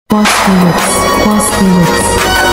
Boss Deluxe, Boss Deluxe.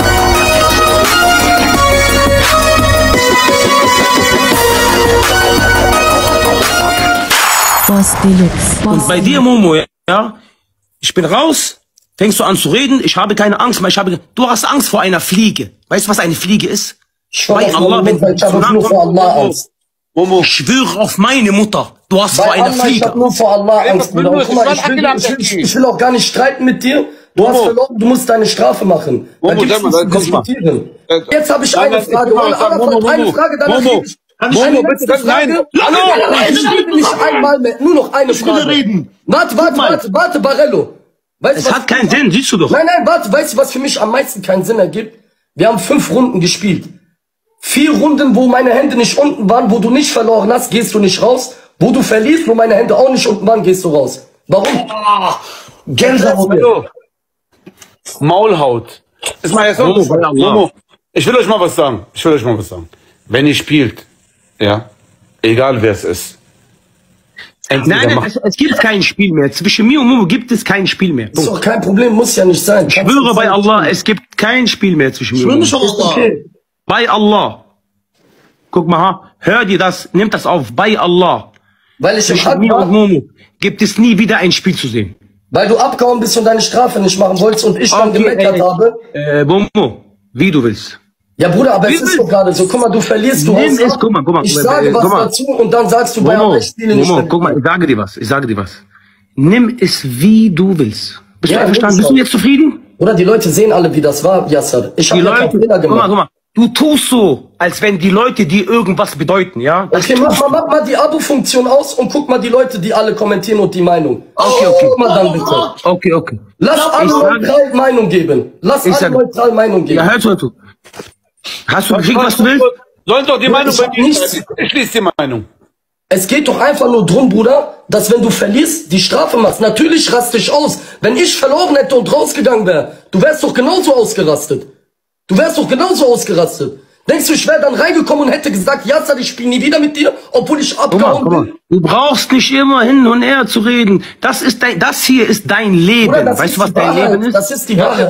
Boss Deluxe. Boss Und bei dir, Momo, ja, ich bin raus, fängst du an zu reden, ich habe keine Angst mehr, du hast Angst vor einer Fliege. Weißt du, was eine Fliege ist? Bei Allah, wenn du zu nah kommst, Momo, ich schwöre auf meine Mutter, du hast vor einer Fliege. Ich hab nur vor Allah Angst, Bruder. Guck mal, ich will auch gar nicht streiten mit dir. Du hast verloren, du musst deine Strafe machen. Da gibt's nichts zu diskutieren. Jetzt habe ich eine Frage. Eine Frage, danach rede ich. Momo, bitte, nein. Ich rede nicht einmal mehr, nur noch eine Frage. Warte, Barello. Es hat keinen Sinn, siehst du doch. Nein, warte, weißt du, was für mich am meisten keinen Sinn ergibt? Wir haben 5 Runden gespielt. 4 Runden, wo meine Hände nicht unten waren, wo du nicht verloren hast, gehst du nicht raus. Wo du verlierst, wo meine Hände auch nicht unten waren, gehst du raus. Warum? Gänsehaut. Maulhaut. Ist mal jetzt Momo, ich will euch mal was sagen. Wenn ihr spielt, ja, egal wer es ist. Nein, es gibt kein Spiel mehr. Zwischen mir und Momo gibt es kein Spiel mehr. Ist doch kein Problem, muss ja nicht sein. Ich schwöre bei Allah, es gibt kein Spiel mehr zwischen mir und Momo. Ich schwöre schon Allah. Bei Allah. Guck mal, hör dir das, nimm das auf. Bei Allah. Weil ich zwischen mir und Momo gibt es nie wieder ein Spiel zu sehen. Weil du abgehauen bist und deine Strafe nicht machen wolltest und ich dann gemeckert habe. Momo, wie du willst. Ja, Bruder, aber es ist doch gerade so. Guck mal, du verlierst, guck mal. Ich sage was dazu und dann sagst du, bei Allah, ich spiele nicht. Guck mal, ich sage dir was. Nimm es, wie du willst. Bist du einverstanden? Bist du jetzt zufrieden? Oder die Leute sehen alle, wie das war, Yassar. Ich habe keinen Fehler gemacht. Guck mal. Du tust so, als wenn die Leute dir irgendwas bedeuten, ja? Okay, mach mal die Abo-Funktion aus und guck mal die Leute, die alle kommentieren und die Meinung. Okay. Guck mal dann bitte. Okay. Lass alle neutral Meinung geben. Ja, hör zu. Hast du gekriegt, was du willst? Sollen doch die Meinung bei dir. Ich lese die Meinung. Es geht doch einfach nur drum, Bruder, dass wenn du verlierst, die Strafe machst. Natürlich raste ich aus. Wenn ich verloren hätte und rausgegangen wäre, du wärst doch genauso ausgerastet. Denkst du, ich wäre dann reingekommen und hätte gesagt, Yassar, ich spiele nie wieder mit dir, obwohl ich abgehauen bin? Du brauchst nicht immer hin und her zu reden. Das hier ist dein Leben. Bruder, weißt du, was dein Leben ist? Das ist die Wahrheit.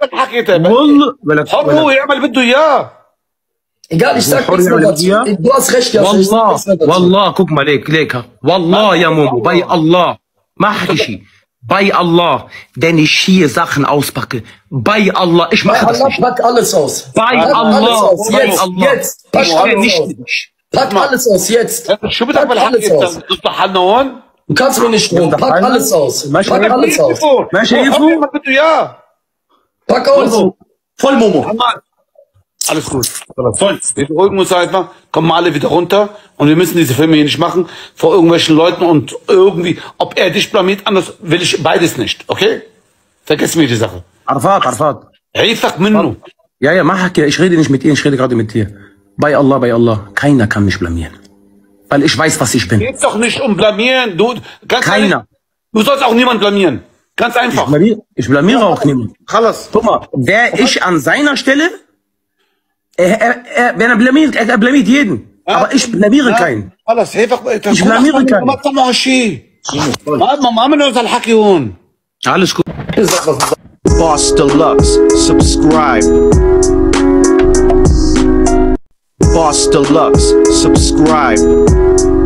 Egal, ich sag nichts mehr dazu. Du hast recht, Yassar. Wallah, guck mal, Leka. Wallah, ya Momo, bei Allah. Mahrishi. Bei Allah, denn ich hier Sachen auspacke. Bei Allah, ich mache das nicht. Pack alles aus. Bei Allah, jetzt. Pack alles aus. Pack alles aus, jetzt. Pack alles aus. Du kannst mir nicht drohen. Pack alles aus. Pack alles aus. Pack aus. Voll, Momo. Alles gut. Voll. Wir beruhigen uns einfach, kommen mal alle wieder runter und wir müssen diese Filme hier nicht machen vor irgendwelchen Leuten und irgendwie, ob er dich blamiert, anders will ich beides nicht, okay? Vergessen wir die Sache. Arfat. Hifak minnu. Ja, mach ich rede nicht mit dir, ich rede gerade mit dir. Bei Allah, keiner kann mich blamieren. Weil ich weiß, was ich bin. Geht's doch nicht um blamieren, Keiner. Ehrlich, du sollst auch niemand blamieren. Ganz einfach. Ich blamiere auch niemanden. Guck mal, wäre ich an seiner Stelle, wenn er blamiert jeden. Aber ich blamiere keinen. Ich blamiere keinen. Alles gut. Boss Deluxe, subscribe. Boss Deluxe, subscribe.